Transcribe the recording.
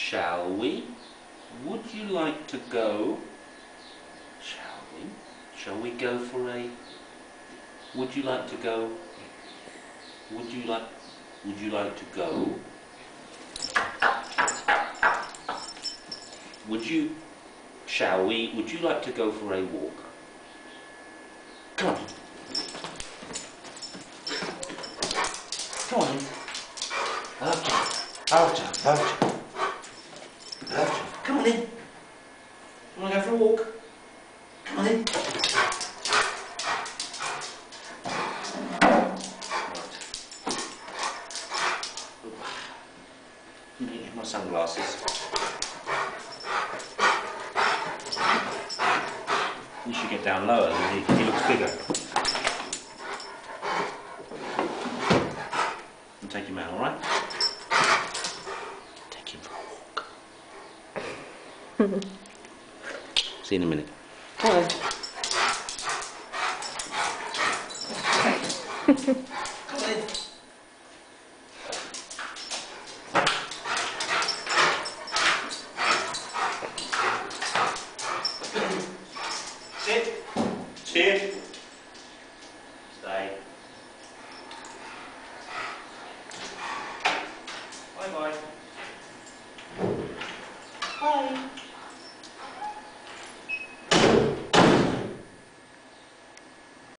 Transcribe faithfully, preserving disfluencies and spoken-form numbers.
Shall we? Would you like to go? Shall we? Shall we go for a... Would you like to go? Would you like... Would you like to go? Would you... Shall we? Would you like to go for a walk? Come on. Come on. Okay. Okay. Okay. Okay. Come on in. You want to go for a walk? Come on in. Right. Let me get my sunglasses. You should get down lower, then he, he looks bigger. And take him out, alright? Take him for a walk. See you in a minute. Hello. Come on in. Sit. Sit. Stay. Bye bye. Bye.